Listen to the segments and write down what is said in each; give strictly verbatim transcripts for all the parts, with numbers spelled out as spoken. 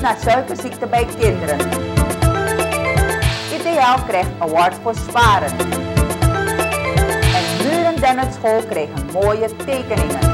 naar suikerziekte bij kinderen. I T L krijgt award voor sparen. En Muren Dennet School krijgen mooie tekeningen.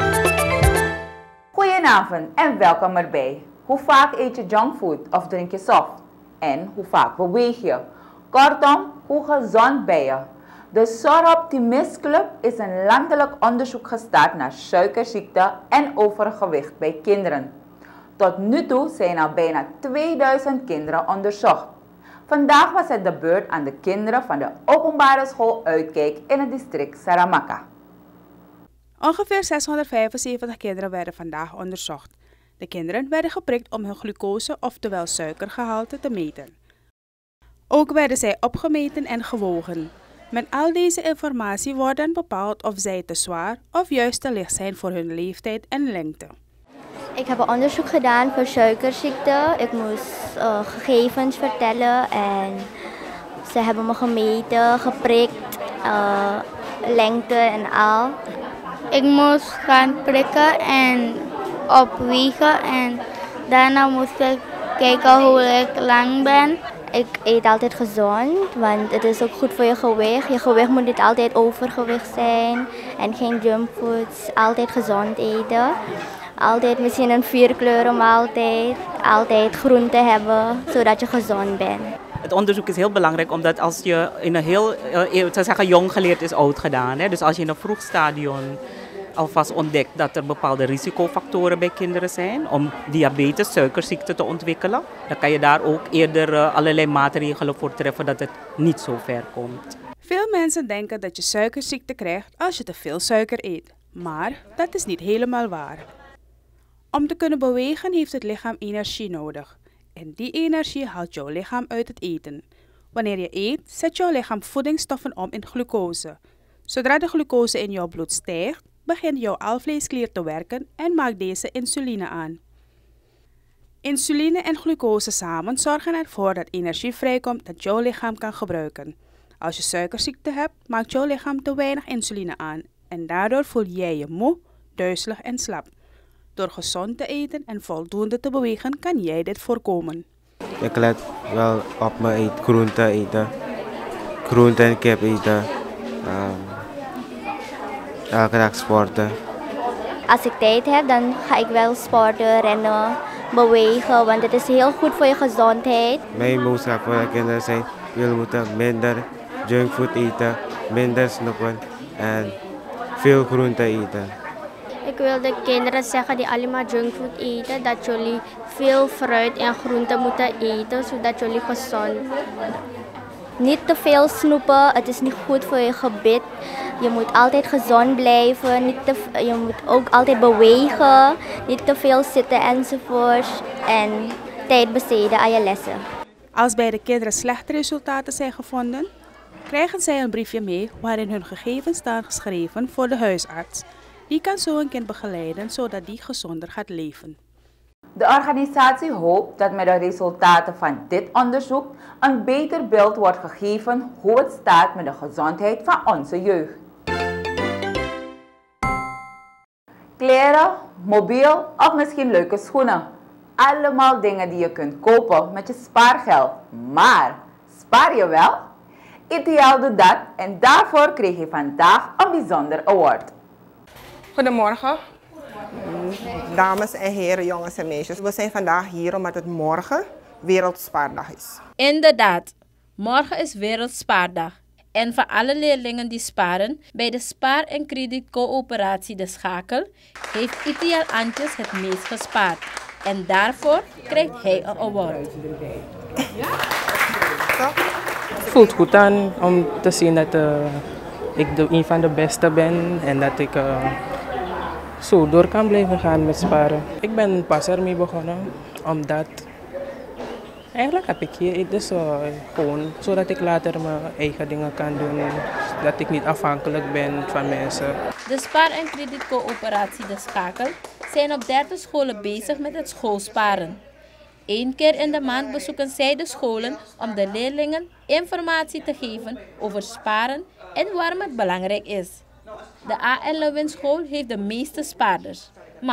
Goedenavond en welkom erbij. Hoe vaak eet je junkfood of drink je soft? En hoe vaak beweeg je? Kortom, hoe gezond ben je? De Soroptimist Club is een landelijk onderzoek gestart naar suikerziekte en overgewicht bij kinderen. Tot nu toe zijn al bijna tweeduizend kinderen onderzocht. Vandaag was het de beurt aan de kinderen van de openbare school Uitkijk in het district Saramacca. Ongeveer zeshonderdvijfenzeventig kinderen werden vandaag onderzocht. De kinderen werden geprikt om hun glucose, oftewel suikergehalte, te meten. Ook werden zij opgemeten en gewogen. Met al deze informatie wordt dan bepaald of zij te zwaar of juist te licht zijn voor hun leeftijd en lengte. Ik heb een onderzoek gedaan voor suikerziekte. Ik moest uh, gegevens vertellen en ze hebben me gemeten, geprikt, uh, lengte en al. Ik moest gaan prikken en opwegen en daarna moest ik kijken hoe ik lang ben. Ik eet altijd gezond, want het is ook goed voor je gewicht. Je gewicht moet niet altijd overgewicht zijn en geen junkfoods. Altijd gezond eten. Altijd misschien een vierkleuren maaltijd. Altijd groenten hebben, zodat je gezond bent. Het onderzoek is heel belangrijk omdat als je in een heel, ik zou zeggen, jong geleerd is oud gedaan. Hè? Dus als je in een vroeg stadium alvast ontdekt dat er bepaalde risicofactoren bij kinderen zijn om diabetes, suikerziekte te ontwikkelen, dan kan je daar ook eerder uh, allerlei maatregelen voor treffen dat het niet zo ver komt. Veel mensen denken dat je suikerziekte krijgt als je te veel suiker eet. Maar dat is niet helemaal waar. Om te kunnen bewegen heeft het lichaam energie nodig. En die energie haalt jouw lichaam uit het eten. Wanneer je eet, zet jouw lichaam voedingsstoffen om in glucose. Zodra de glucose in jouw bloed stijgt, begint jouw alvleesklier te werken en maakt deze insuline aan. Insuline en glucose samen zorgen ervoor dat energie vrijkomt dat jouw lichaam kan gebruiken. Als je suikerziekte hebt, maakt jouw lichaam te weinig insuline aan en daardoor voel jij je moe, duizelig en slap. Door gezond te eten en voldoende te bewegen kan jij dit voorkomen. Ik let wel op me eten, groenten eten, groenten en kip eten. Um, elke dag sporten. Als ik tijd heb, dan ga ik wel sporten, rennen, bewegen, want het is heel goed voor je gezondheid. Mijn boodschap voor de kinderen zijn, jullie moeten minder junkfood eten, minder snoepen en veel groenten eten. Ik wil de kinderen zeggen die alleen maar junkfood eten, dat jullie veel fruit en groenten moeten eten, zodat jullie gezond zijn. Niet te veel snoepen, het is niet goed voor je gebit. Je moet altijd gezond blijven, niet te, je moet ook altijd bewegen, niet te veel zitten enzovoort. En tijd besteden aan je lessen. Als bij de kinderen slechte resultaten zijn gevonden, krijgen zij een briefje mee waarin hun gegevens staan geschreven voor de huisarts. Die kan zo een kind begeleiden zodat die gezonder gaat leven. De organisatie hoopt dat met de resultaten van dit onderzoek een beter beeld wordt gegeven hoe het staat met de gezondheid van onze jeugd. Kleren, mobiel of misschien leuke schoenen. Allemaal dingen die je kunt kopen met je spaargeld. Maar spaar je wel? I T L doet dat en daarvoor kreeg je vandaag een bijzonder award. Goedemorgen, dames en heren, jongens en meisjes. We zijn vandaag hier omdat het morgen Wereldspaardag is. Inderdaad, morgen is Wereldspaardag. En voor alle leerlingen die sparen bij de Spaar- en Kredietcoöperatie De Schakel heeft I T L Antjes het meest gespaard. En daarvoor krijgt hij een award. Het voelt goed aan om te zien dat uh, ik de, een van de beste ben en dat ik uh, zo door kan blijven gaan met sparen. Ik ben pas ermee begonnen omdat eigenlijk heb ik hier dus uh, gewoon zodat ik later mijn eigen dingen kan doen, dat ik niet afhankelijk ben van mensen. De Spaar- en Kredietcoöperatie De Schakel zijn op dertig scholen bezig met het schoolsparen. Eén keer in de maand bezoeken zij de scholen om de leerlingen informatie te geven over sparen en waarom het belangrijk is. De A L Lewin School heeft de meeste spaarders. Maar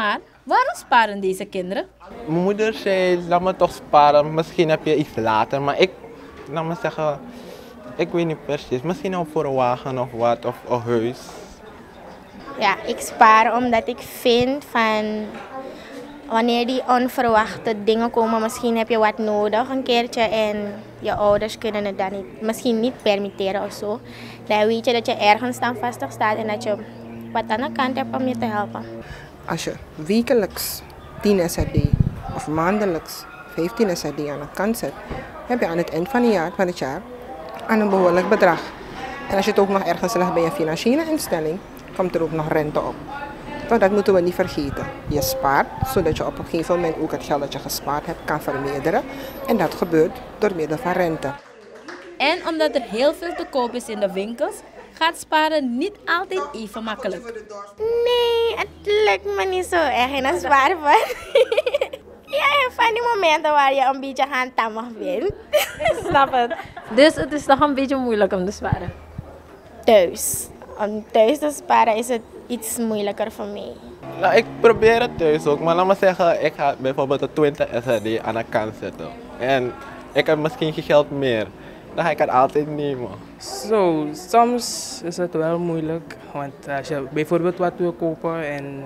Waarom sparen deze kinderen? Mijn moeder zei, laat me toch sparen, misschien heb je iets later. Maar ik, laat me zeggen, ik weet niet precies. Misschien ook voor een wagen of wat, of een huis. Ja, ik spaar omdat ik vind van wanneer die onverwachte dingen komen, misschien heb je wat nodig een keertje en je ouders kunnen het dan niet, misschien niet permitteren of zo. Dan weet je dat je ergens standvastig staat en dat je wat aan de kant hebt om je te helpen. Als je wekelijks tien S R D of maandelijks vijftien S R D aan de kant zet, heb je aan het eind van het jaar, van het jaar aan een behoorlijk bedrag. En als je het ook nog ergens legt bij een financiële instelling, komt er ook nog rente op. Maar dat moeten we niet vergeten. Je spaart, zodat je op een gegeven moment ook het geld dat je gespaard hebt kan vermeerderen. En dat gebeurt door middel van rente. En omdat er heel veel te koop is in de winkels, gaat sparen niet altijd even makkelijk. Nee, het lukt me niet zo erg in een spaarpot. Ja, van die momenten waar je een beetje handtamig bent. Snap het. Dus het is toch een beetje moeilijk om te sparen? Thuis. Om thuis te sparen is het iets moeilijker voor mij. Nou, ik probeer het thuis ook, maar laat me zeggen, ik ga bijvoorbeeld een twintig S R D aan de kant zetten. En ik heb misschien geen geld meer. Dan ga ik het altijd nemen. Zo, soms is het wel moeilijk. Want als je bijvoorbeeld wat wil kopen en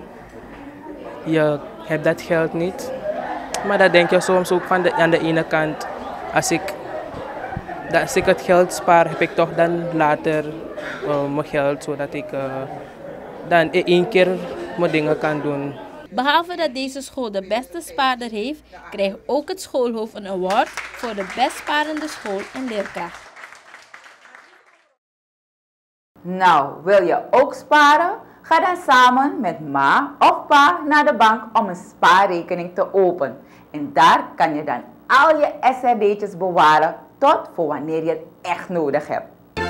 je hebt dat geld niet. Maar dan denk je soms ook van de, aan de ene kant, als ik, dat als ik het geld spaar, heb ik toch dan later uh, mijn geld, zodat ik uh, dan in één keer mijn dingen kan doen. Behalve dat deze school de beste spaarder heeft, krijgt ook het schoolhoofd een award voor de best sparende school en leerkracht. Nou, wil je ook sparen? Ga dan samen met ma of pa naar de bank om een spaarrekening te openen. En daar kan je dan al je S R D'tjes bewaren tot voor wanneer je het echt nodig hebt.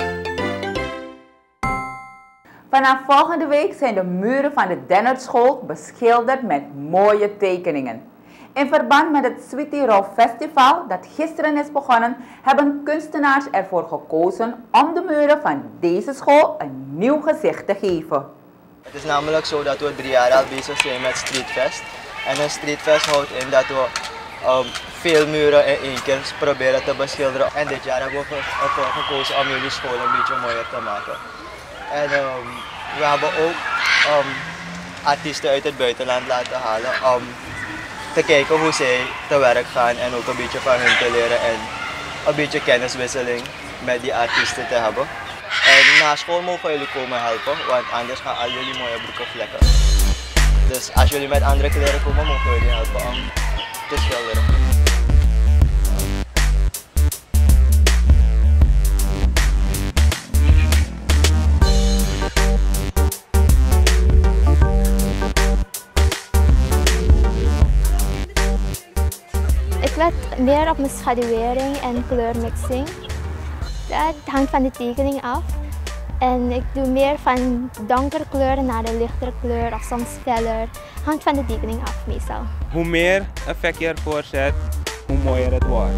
Vanaf volgende week zijn de muren van de Dennertschool beschilderd met mooie tekeningen. In verband met het Sweetie Row Festival dat gisteren is begonnen, hebben kunstenaars ervoor gekozen om de muren van deze school een nieuw gezicht te geven. Het is namelijk zo dat we drie jaar al bezig zijn met Streetfest. En een Streetfest houdt in dat we um, veel muren in één keer proberen te beschilderen. En dit jaar hebben we ervoor gekozen om jullie school een beetje mooier te maken. En um, we hebben ook um, artiesten uit het buitenland laten halen om te kijken hoe zij te werk gaan en ook een beetje van hun te leren en een beetje kenniswisseling met die artiesten te hebben. En na school mogen jullie komen helpen, want anders gaan al jullie mooie broeken vlekken. Dus als jullie met andere kleren komen, mogen jullie helpen om te schilderen. Ik let meer op mijn schaduwering en kleurmixing. Dat hangt van de tekening af. En ik doe meer van donkere kleuren naar de lichtere kleur of soms feller. Hangt van de tekening af meestal. Hoe meer effect je ervoor zet, hoe mooier het wordt.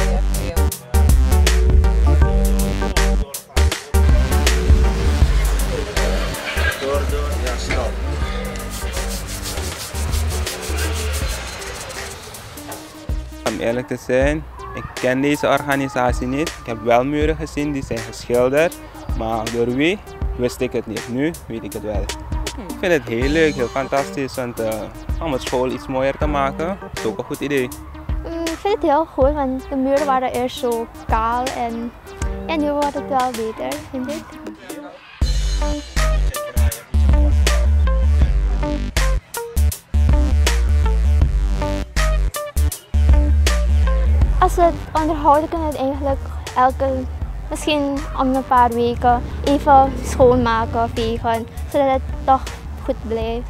Door, door, ja, snel. Om eerlijk te zijn, ik ken deze organisatie niet. Ik heb wel muren gezien die zijn geschilderd, maar door wie wist ik het niet. Nu weet ik het wel. Ik vind het heel leuk, heel fantastisch, want uh, om het school iets mooier te maken, is ook een goed idee. Ik vind het heel goed, want de muren waren eerst zo kaal en, en nu wordt het wel beter, vind ik. Als we het onderhouden, kunnen we het eigenlijk elke, misschien om een paar weken even schoonmaken, vegen, zodat het toch goed blijft.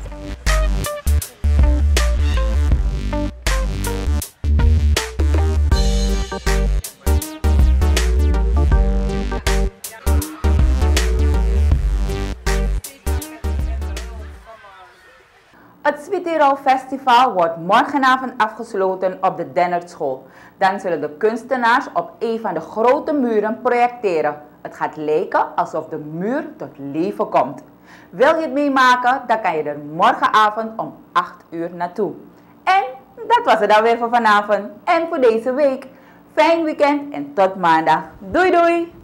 Het Sweetie Row Festival wordt morgenavond afgesloten op de Dennertschool. Dan zullen de kunstenaars op een van de grote muren projecteren. Het gaat lijken alsof de muur tot leven komt. Wil je het meemaken, dan kan je er morgenavond om acht uur naartoe. En dat was het dan weer voor vanavond en voor deze week. Fijn weekend en tot maandag. Doei doei!